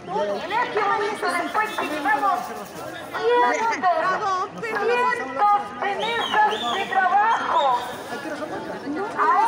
En este momento, después que llevamos cientos de mesas de trabajo, ahora